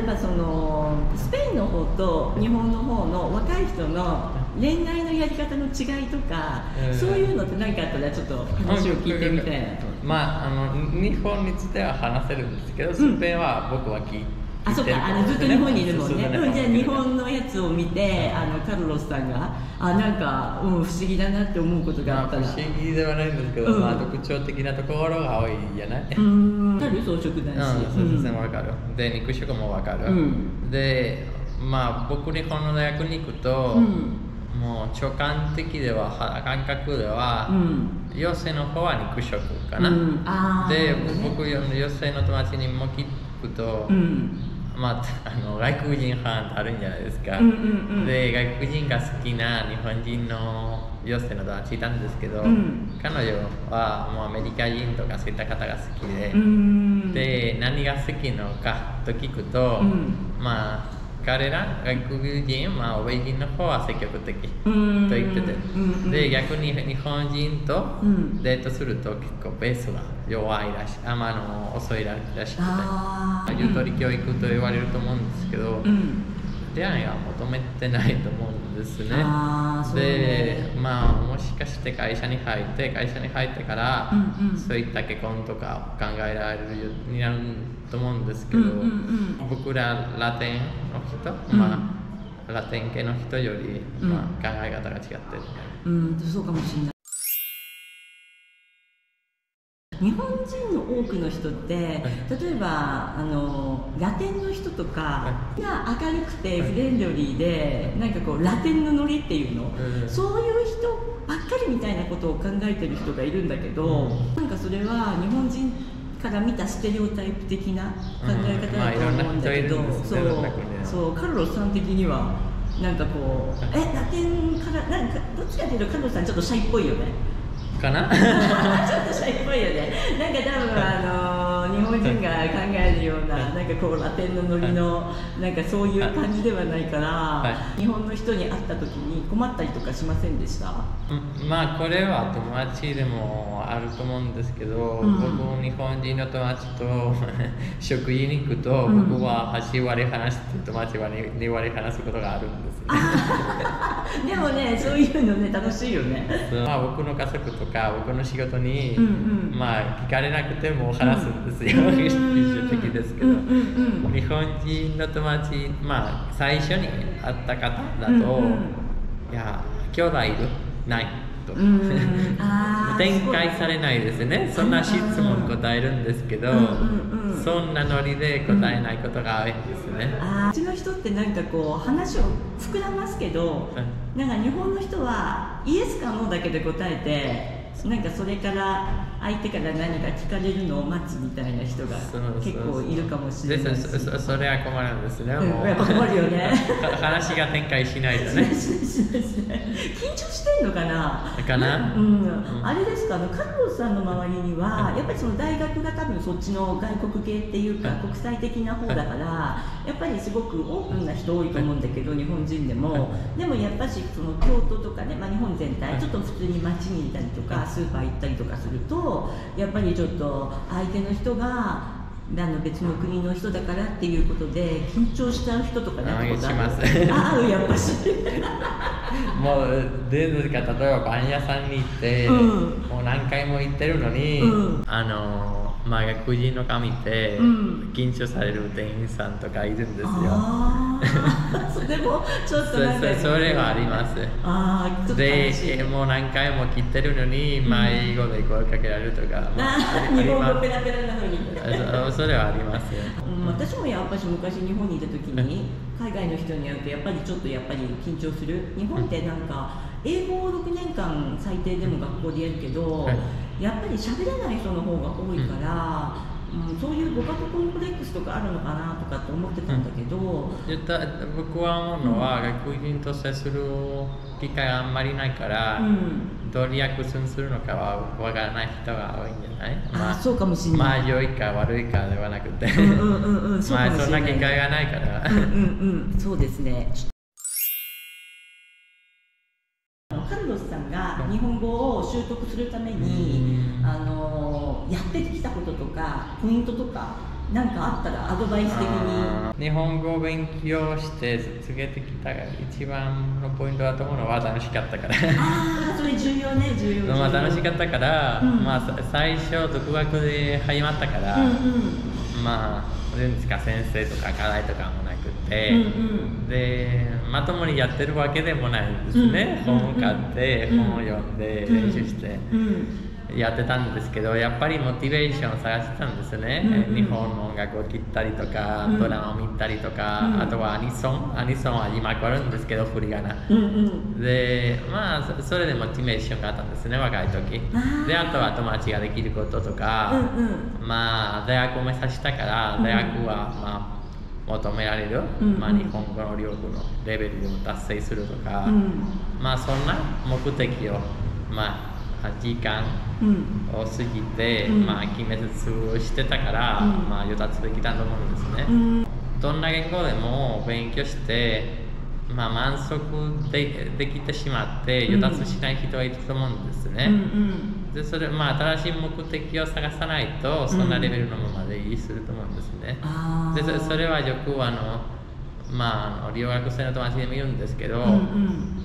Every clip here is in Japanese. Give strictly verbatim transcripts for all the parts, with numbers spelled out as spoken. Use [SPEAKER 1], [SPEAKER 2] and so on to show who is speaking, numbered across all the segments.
[SPEAKER 1] ばそのスペインの方と日本の方の若い人の恋愛のやり方の違いとか、うん、そういうのって何かあったらちょっと話を聞いてみたいなと。
[SPEAKER 2] まあ、あの日本については話せるんですけど、スペインは僕は聞いて、
[SPEAKER 1] あ、そっか、あのずっと日本にいるもんね。うん、じゃあ日本のやつを見て、あのカルロスさんがあ、なんか、うん、不思議だなって思うことがあったら、まあ、
[SPEAKER 2] 不思議ではないんですけど、うん、まあ、特徴的なところが多いじゃない。
[SPEAKER 1] うん、わかる、草食男子。
[SPEAKER 2] うん、全然わかる。で、肉食もわかる。うん、で、まあ、僕日本の大学に行くと、うん、もう直感的では、感覚では、うん、女性の方は肉食かな。うん、あで、ね、僕、女性の友達にも聞くと、うん、まあ、あの外国人ファンってあるんじゃないですか、うんうんうん、で外国人が好きな日本人の女性の友達いたんですけど、うん、彼女はもうアメリカ人とかそういった方が好きで、うん、で何が好きのかと聞くと、うん、まあ彼ら外国人、まあ、欧米人の方は積極的と言ってて、うんうん、で逆に日本人とデートすると結構ベースが弱いらしい、あ、まあ、あの遅いらしくて、ゆとり教育と言われると思うんですけど、うん、出会いは求めてないと思うんですね。で、まあもしかして会社に入って会社に入ってから、うんうん、そういった結婚とか考えられるようになると思うんですけど、うんうんうん、僕らラテンの人、うん、まあラテン系の人より、まあ、考え方が違ってる、
[SPEAKER 1] うん、そうかもしれない。日本人の多くの人って例えばあのラテンの人とかが明るくてフレンドリーでなんかこうラテンのノリっていうの、そういう人ばっかりみたいなことを考えてる人がいるんだけど、なんかそれは日本人から見たステレオタイプ的な考え方だと思うんだけど、そうそうカルロスさん的にはなんかこうえラテンからなんかどっちかというとカルロスさんちょっとシャイっぽいよね。
[SPEAKER 2] かな
[SPEAKER 1] ちょっとシャイっぽいよね。なんか多分あの日本人が考えるようななんかこうラテンのノリのなんかそういう感じではないから、はい、日本の人に会った時に困ったりとかしませんでした？
[SPEAKER 2] まあこれは友達でもあると思うんですけど、うん、僕日本人の友達と食事に行くと、うん、僕ははち割話して友達はに割話すことがあるんです
[SPEAKER 1] ね。でもね、そういうのね楽しいよね。
[SPEAKER 2] まあ僕の家族とか僕の仕事に、うんうん、まあ聞かれなくても話すんですよ、うん、一緒的ですけど、うんうんうん、日本人の友達、まあ最初に会った方だと、うんうん、いや兄弟いるないと、うん、展開されないですね。そんな質問答えるんですけど、うんうんうん、そんなノリで答えないことが多いんですね。
[SPEAKER 1] あ、うちの人ってなんかこう話を膨らますけど、うん、なんか日本の人はイエスかノーだけで答えて、なんかそれから相手から何か聞かれるのを待つみたいな人が結構いるかもしれない。
[SPEAKER 2] そ, そ, それは困るんですね。
[SPEAKER 1] もうやっぱ困るよね。
[SPEAKER 2] 話が展開しないとね。
[SPEAKER 1] 緊張してんのかな。
[SPEAKER 2] かな。
[SPEAKER 1] うん、うん、あれですか。カルロスさんの周りには、やっぱりその大学が多分そっちの外国系っていうか国際的な方だから、やっぱりすごくオープンな人多いと思うんだけど、日本人でも。でもやっぱしその京都とかね、まあ日本全体ちょっと普通に街にいたりとか。スーパー行ったりとかするとやっぱりちょっと相手の人があの別の国の人だからっていうことで緊張しちゃう人とかなってことある？ああ、やっぱし
[SPEAKER 2] もうで例えばパン屋さんに行って、うん、もう何回も行ってるのに、うん、あのまあ外国人の顔見て、うん、緊張される店員さんとかいるんですよ。
[SPEAKER 1] あそれもちょっとなんか
[SPEAKER 2] そ, それはあります。あちょっとでもう何回も来てるのに、うん、まあ英語で声かけられるとか、まあ、
[SPEAKER 1] 日本語ペラペラなのに
[SPEAKER 2] そ, それはありますよ、
[SPEAKER 1] うん、私もやっぱし昔日本にいた時に海外の人に会うとやっぱりちょっとやっぱり緊張する。日本ってなんか英語をろくねんかん最低でも学校でやるけど、はい、やっぱり喋れない人の方が多いから、うん、そういう語学コンプレックスとかあるのかなとかって思ってたんだけど、うん、
[SPEAKER 2] 僕は思うのは、うん、外国人と接する機会があんまりないから、うん、どうリアクションするのかはわからない人が多いんじゃない？
[SPEAKER 1] まあ、そうかもしれない。
[SPEAKER 2] まあ良いか悪いかではなくて、うんうんうんうん、そうかもしれない。まあそんな機会がないから。うんうん
[SPEAKER 1] うん、そうですね。カルロスさんが日本語を習得するために、あのやってきたこととかポイントとかなんかあったらアドバイス的に。
[SPEAKER 2] 日本語を勉強して続けてきた一番のポイントだと思うのは楽しかったから。
[SPEAKER 1] ああ、それ重要ね、重要。
[SPEAKER 2] まあ楽しかったから、うん、まあ最初独学で始まったから、うんうん、まあ何ですか、先生とか課題とかもなくて、うんうん、でまともにやってるわけでもないんですね。うんうん、本を買って、うん、本を読んで、うん、練習して。うんうんやってたんですけど、やっぱりモチベーションを探してたんですね、うんうん、日本の音楽を聴いたりとか、うん、ドラマを見たりとか、うん、あとはアニソンアニソンは今来るんですけど振り仮名、うんうん、でまあそれでモチベーションがあったんですね、若い時で。あとは友達ができることとか、うんうん、まあ大学を目指したから大学はまあ求められる、うんうん、まあ、日本語の両国のレベルを達成するとか、うん、まあそんな目的をまあ時間を過ぎて、うん、まあ決めつつしてたから、うん、まあ上達できたと思うんですね、うん、どんな言語でも勉強して、まあ、満足 で, できてしまって上達しない人はいると思うんですね、うんうん、でそれ、まあ、新しい目的を探さないとそんなレベルのままでいいすると思うんですね、うん、で そ, それはよくあのまあ、留学生の友達でも言うんですけど、うんうん、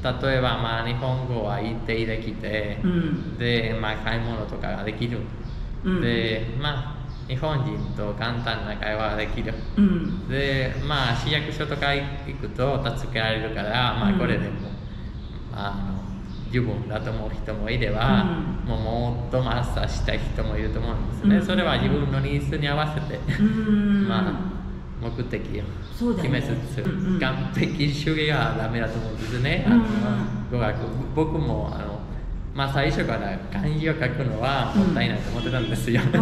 [SPEAKER 2] 例えば、まあ、日本語は一定できて、うん、で、まあ、買い物とかができる、うん、で、まあ、日本人と簡単な会話ができる、うん、で、まあ、市役所とか行くと助けられるから、まあ、これでも、うん、あの十分だと思う人もいれば、うん、もうもっとマスターしたい人もいると思うんですね、うん、それは自分のニーズに合わせて、うん、まあ目的を決めつつ、うんうん、完璧主義がダメだと思うんですね、うんうん、あの語学僕もあの、まあ、最初から漢字を書くのはもったいないと思ってたんですよ、うん、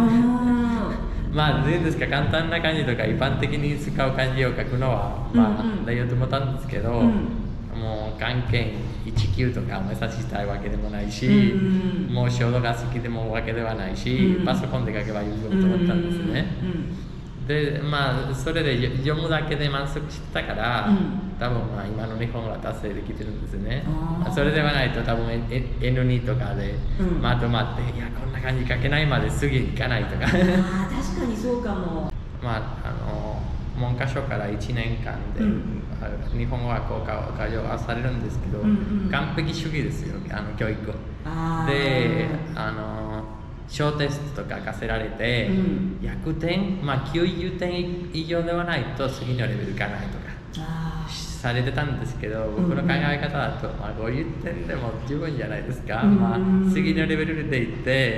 [SPEAKER 2] まあどうですか、簡単な漢字とか一般的に使う漢字を書くのはまあ大丈夫と思ったんですけど、うん、もう漢検いち級とかを目指したいわけでもないし、うんうん、もう書道が好きでもわけではないし、うん、パソコンで書けばいいと思ったんですね、うんうんでまあ、それで読むだけで満足してたから、うん、多分まあ今の日本は達成できてるんですね。それではないと多分 エヌに とかでまとまって、うん、いやこんな感じ書けないまで次行かないとかあ確
[SPEAKER 1] かにそうかも。
[SPEAKER 2] まああの文科省からいちねんかんで、うん、日本語学校が開業されるんですけど、うんうん、完璧主義ですよ、あの教育であの小テストとか課せられて、うん、ひゃくてん、まあ、きゅうじゅってん以上ではないと次のレベルいかないとかされてたんですけど、僕の考え方だと、まあ、ごじゅってんでも十分じゃないですか、うんまあ、次のレベルでいって、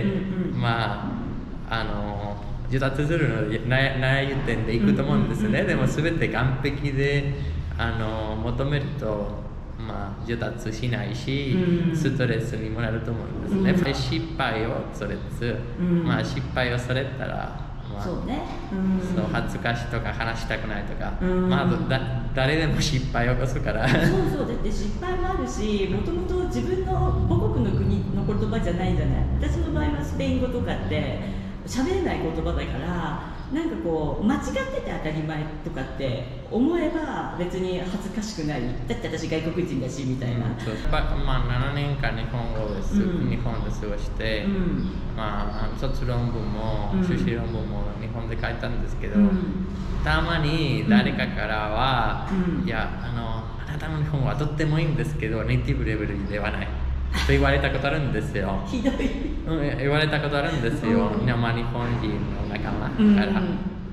[SPEAKER 2] うんうん、まああの上達するのでななじゅってんでいくと思うんですね、うんうん、でも全て完璧であの求めるとまあ、上達しないし、うん、ストレスにもなると思うんですね、うん、失敗をそれつ、うん、まあ失敗をされたら、まあ、
[SPEAKER 1] そうね、うん、
[SPEAKER 2] そう恥ずかしとか話したくないとか、うん、まあだ誰でも失敗を起こすから
[SPEAKER 1] そうそうだって失敗もあるし、もともと自分の母国の国の言葉じゃないじゃない。私の場合はスペイン語とかって喋れない言葉だからなんかこう間違ってて当たり前とかって思えば別に恥ずかしくない、だって私外国人だしみたいな、うん、
[SPEAKER 2] そうまあななねんかん日本語です、うん、日本で過ごして、うん、まあ卒論文も修士論文も日本で書いたんですけど、うん、たまに誰かからは、うん、いやあのあなたの日本語はとってもいいんですけどネイティブレベルではないと言われたことあるんですよ
[SPEAKER 1] ひどい、
[SPEAKER 2] うん、言われたことあるんですよ、うん、まあ日本人の仲間から、うん、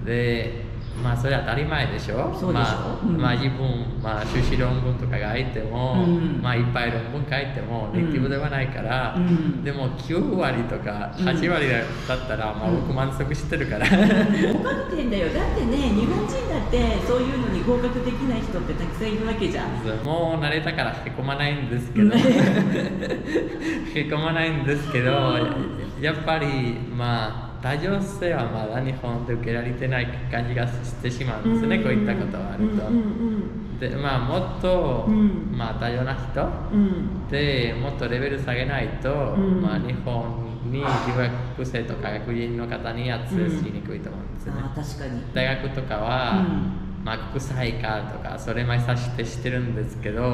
[SPEAKER 2] でまあそれは当たり前でしょ。
[SPEAKER 1] そうでしょ、
[SPEAKER 2] まあ、うん、まあ自分、まあ、修士論文とかが書いても、うん、まあいっぱい論文書いてもネイティブではないから、うん、でもきゅうわりとかはちわりだったら、まあ僕満足してるから、うん、
[SPEAKER 1] 合格点だよ。だってね日本人だってそういうのに合格できない人ってたくさんいるわけじゃん。
[SPEAKER 2] もう慣れたからへこまないんですけどへこまないんですけどやっぱりまあ多様性はまだ日本で受けられてない感じがしてしまうんですね、うん、こういったことがあると、うんうん、でまあもっと、うん、まあ多様な人、うん、でもっとレベル下げないと、うん、まあ日本に留学生とか外国人の方にアクセスしにくいと思うんですね、うん、
[SPEAKER 1] あ確かに
[SPEAKER 2] 大学とかは、うん、まあ国際化とかそれ前さしてしてるんですけど、うん、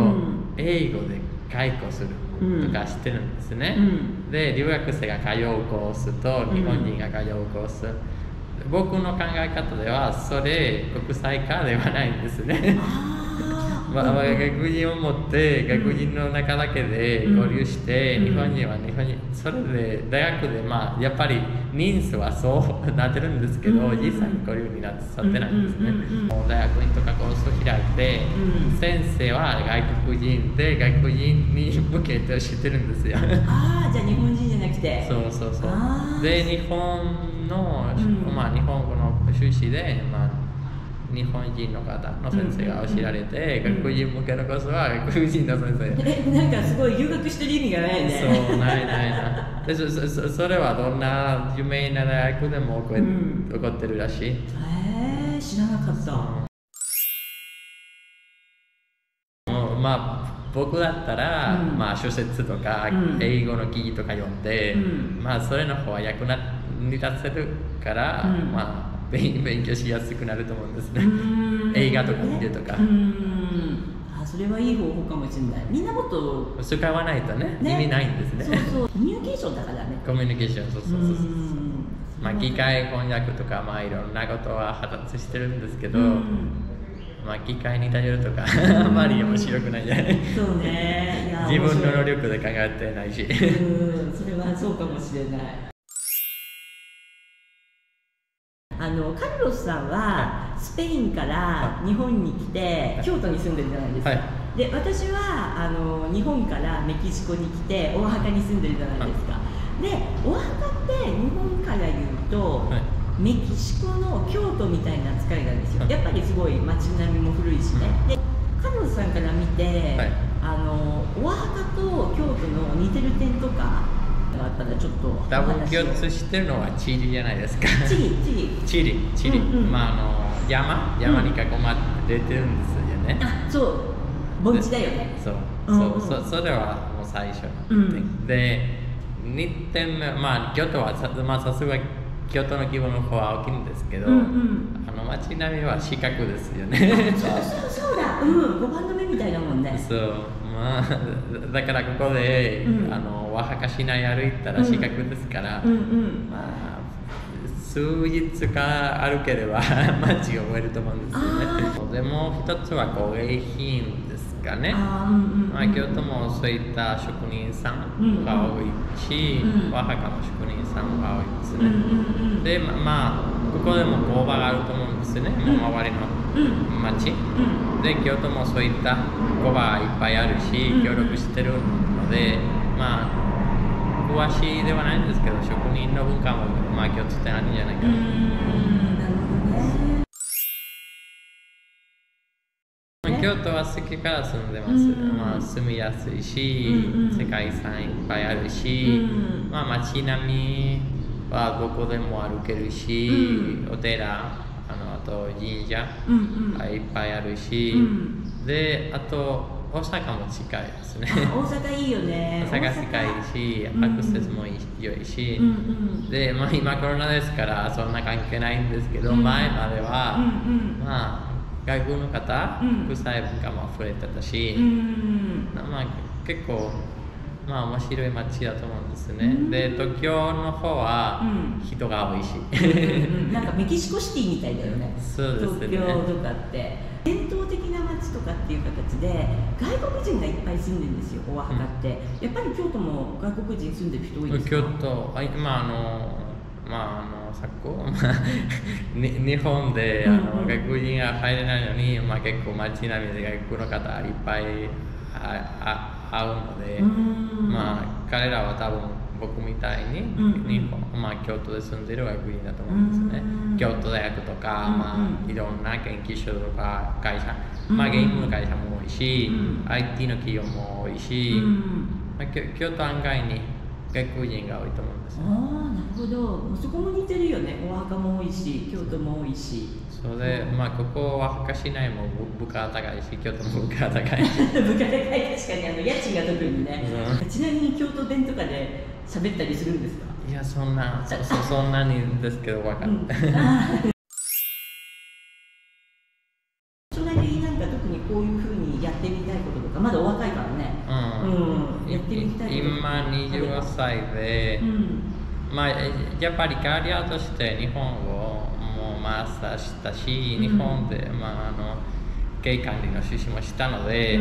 [SPEAKER 2] 英語で解雇するとかしてるんですね、うん、で留学生が通うコースと日本人が通うコース、 僕の考え方ではそれ国際化ではないんですね。まあ、外国人を持って外国人の中だけで交流して、うん、日本人は日本人それで大学でまあやっぱり人数はそうなってるんですけど、うん、実際に交流になってさってないんですね、うんうんうん、大学院とかコースを開いて、うん、先生は外国人で外国人に向けて知ってるんですよ。
[SPEAKER 1] ああ、じゃあ日本人じゃなくて、
[SPEAKER 2] そうそうそうで日本の、うん、まあ日本語の趣旨でまあ日本人の方の先生が教えられて、うんうん、外国人向けのコースは外国人の先生。
[SPEAKER 1] え、なんかすごい留学してる意味がないね。
[SPEAKER 2] そう、ないないない。で そ, そ, それはどんな有名な大学でも起こ、うん、起こってるらしい。へ
[SPEAKER 1] えー、知らなかった。
[SPEAKER 2] もうまあ僕だったら、うん、まあ小説とか、うん、英語の記事とか読んで、うん、まあそれの方は役に立せるから、うん、まあ勉強しやすくなると思うんですね。映画とか見るとか。
[SPEAKER 1] あ、それはいい方法かもしれない。みんなもっと
[SPEAKER 2] 使わないと ね, ね意味ないんですね。
[SPEAKER 1] そうそう、コミュニケーションだからね。
[SPEAKER 2] コミュニケーション、そうそうそうそう。まあ機械翻訳とかまあいろんなことは発達してるんですけど、まあ機械に頼るとかあまり面白くないじゃない。
[SPEAKER 1] そうね。いや
[SPEAKER 2] 自分の能力で考えてないし。
[SPEAKER 1] うん、それはそうかもしれない。あのカルロスさんはスペインから日本に来て京都に住んでるじゃないですか、はい、で私はあの日本からメキシコに来てオアハカに住んでるじゃないですか、はい、でオアハカって日本から言うと、はい、メキシコの京都みたいな扱いなんですよ。やっぱりすごい街並みも古いしね、でカルロスさんから見て、はい、あのオアハカと京都の似てる点とかがあったらちょっと
[SPEAKER 2] 多分共通してるのはチリじゃないですか。
[SPEAKER 1] チリチリ
[SPEAKER 2] チリチリ、うんうん、まああの山山に囲まれてるんですよね、
[SPEAKER 1] うん、あ、そう盆地だよね。
[SPEAKER 2] そうそう、うんうん、そ, それはもう最初の、うん、でにてんめ、まあ京都はさ、まあ、さすが京都の規模の方は大きいんですけど、うんうん、あの街並みは四角ですよね。
[SPEAKER 1] そうそうそうだ、うん、ごばんの目みたいなもんね。
[SPEAKER 2] そう、まあだからここで、うん、あのオアハカ市内歩いたら四角ですから、うんうんうん、まあ数日か歩ければ街を覚えると思うんですよね。でも一つは工芸品ですかね。あ、うんうんうん、まあ、京都もそういった職人さんが多いし、うんうん、オアハカも職人さんが多いですね、うんうんうん、でまあここでも工場があると思うんですね、もう周りの町、うんうん、で京都もそういった工場がいっぱいあるし協力してるので、まあ詳しいではないんですけど職人の文化もまあ共通点あるんじゃないかな。うーん、なるほどね。京都は好きから住んでます、まあ、住みやすいし、うんうん、世界遺産いっぱいあるし、うん、まあ、街並みはどこでも歩けるし、うん、お寺、あのあと神社がいっぱいあるし、うん、であと大阪も近いですね。
[SPEAKER 1] 大阪いいよね。
[SPEAKER 2] 大阪近いし、アクセスも良いし、うんうん、で、まあ、今コロナですからそんな関係ないんですけど、うん、前までは、うんうん、まあ外国の方、うん、国際文化も溢れてたし、うん、まあ、結構まあ面白い街だと思うんですね、うん、で東京の方は人が多いし、
[SPEAKER 1] うん、なんかメキシコシティみたいだよね。
[SPEAKER 2] そうですね。
[SPEAKER 1] 東京とかって伝統的な街とかっていう形で外国人がいっぱい住んでるんですよ、オアハカって、うん、やっぱり京都も外国人住んでる人多いですか？
[SPEAKER 2] 京都、あ、まああのまああの昨今日本であの、うんうん、外国人が入れないのに、まあ、結構街並みで外国の方いっぱいああ会うので、まあ彼らは多分僕みたいに、うんうん、日本、まあ、京都で住んでいる外国人だと思うんですね。京都大学とか、うんうん、まあ、いろんな研究所とか会社、まあ、ゲームの会社も多いし、うん、アイティー の企業も多いし、うん、まあ、京都案外に外国人が多いと思うんですよ。
[SPEAKER 1] ああ、なるほど。そこも似てるよね。オアハカも多いし、京都も多いし。
[SPEAKER 2] それで、まあここオアハカ市内も物価が高いし、京都も物価が高い。物価
[SPEAKER 1] 高い、確かにあの家賃が特にね。うん、ちなみに京都弁とかで喋ったりするんですか？
[SPEAKER 2] いや、そんな、そそそんなにですけど分かる。うん、
[SPEAKER 1] 将来的になんか特にこういうふうにやってみたいこととか、まだお若いからね。うんうん、やってみたいこと。
[SPEAKER 2] 今にじゅうごさいで、うん、まあやっぱりキャリアとして日本語まさしたし、日本で、まあ、あの経営管理の出資もしたので、うん、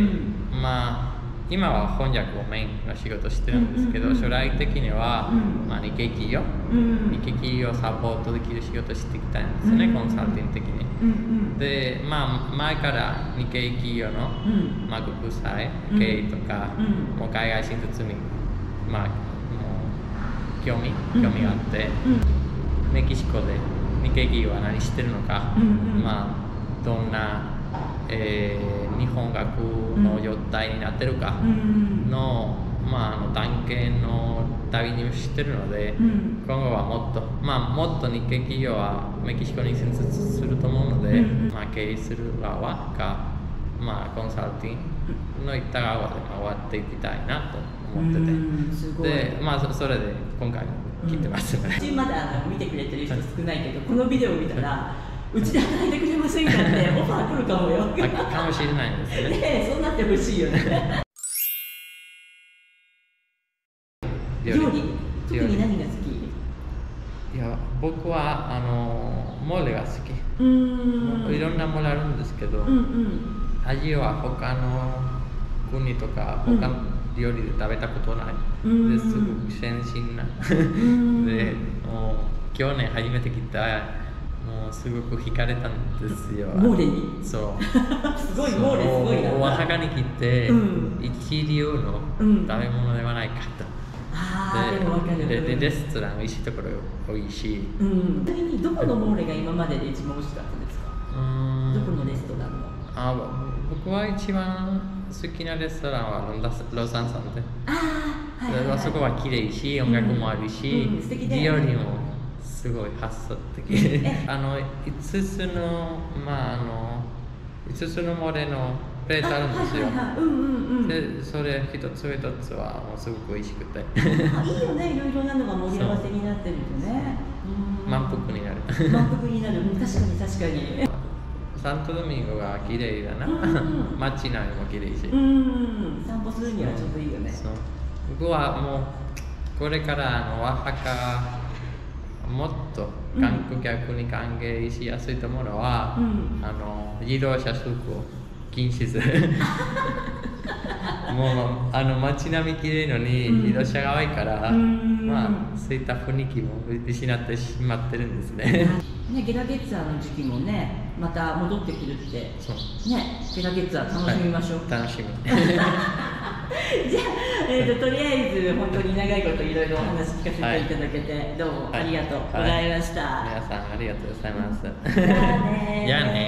[SPEAKER 2] まあ今は翻訳をメインの仕事をしてるんですけど、うんうんうん、将来的には、うんまあ、日系企業、うん、日系企業をサポートできる仕事をしていきたいんですね、うん、コンサルティング的に、うんうん、で、まあ前から日系企業の、うんまあ、国際経営とか、うん、もう海外進出に、まあ、もう興味興味があって、うん、メキシコで日系企業は何してるのか、うんうん、まあどんなえー、日本学の状態になってるかの、うんまあ、あの探検の旅にしてるので、うん、今後はもっと、まあ、もっと日系企業はメキシコに進出すると思うので、うんまあ、経営する側か、まあ、コンサルティングのいった側で回っていきたいなと思ってて、うんすごいで、まあ、それで今回聞いてますね、
[SPEAKER 1] うん、まだあの見てくれてる人少ないけどこのビデオを見たらうちで働いてくれませんかってオファー来るかもよ
[SPEAKER 2] かもしれないですね。
[SPEAKER 1] ねえ、そうなってほしいよね。料理、特に何が好き？
[SPEAKER 2] いや、僕はあのモレが好き。うーんいろんなモレあるんですけど、うんうん、味は他の国とか他の料理で食べたことない、うん、ですごく新鮮なで、もう去年初めて来たもうすごく惹かれたんですよ。
[SPEAKER 1] モーレに
[SPEAKER 2] そう
[SPEAKER 1] すごいモーレすごいな。
[SPEAKER 2] 大阪に来て、うん、一流の食べ物ではないかと、うん、
[SPEAKER 1] あでも分かる
[SPEAKER 2] ででレストラン美味しいところ多いし、
[SPEAKER 1] うん、ちなみにどこのモーレが今までで一番美味しかったですか？うんどこのレストランの？
[SPEAKER 2] あ僕は一番好きなレストランはロサンサンで、あ、はいはいはい、あそこは綺麗し音楽もあるし、うんうん、素敵だよね、料理もすごい発想的あのいつつのまああのいつつのモレのプレートあるんですよ。でそれ一つ一つはもうすごく美味しくて
[SPEAKER 1] あいいよね、いろいろなのが盛り合わせになってるとね、
[SPEAKER 2] 満腹になる
[SPEAKER 1] 満腹になる、確かに確かに
[SPEAKER 2] サントドミンゴが綺麗だな、うん、街並みも綺麗し、う
[SPEAKER 1] ん散歩するにはちょうどいいよね。そう
[SPEAKER 2] 僕はもうこれからあのワハカもっと観光客に歓迎しやすいと思うのは、うん、あの自動車通行禁止するもうあの街並みきれいのに自動車が多いから、うん、まあそういった雰囲気も失ってしまってるんですね
[SPEAKER 1] ね、ゲラゲッツァーの時期もねまた戻ってくるってそうね、ゲラゲッツァー楽しみましょう、
[SPEAKER 2] はい、楽しみ
[SPEAKER 1] じゃあ、えーと、とりあえず本当に長いこといろいろお話聞かせていただけて、はい、どうもありがとうございました、
[SPEAKER 2] はいはい、皆さんありがとうございます、
[SPEAKER 1] じゃあね
[SPEAKER 2] じゃあね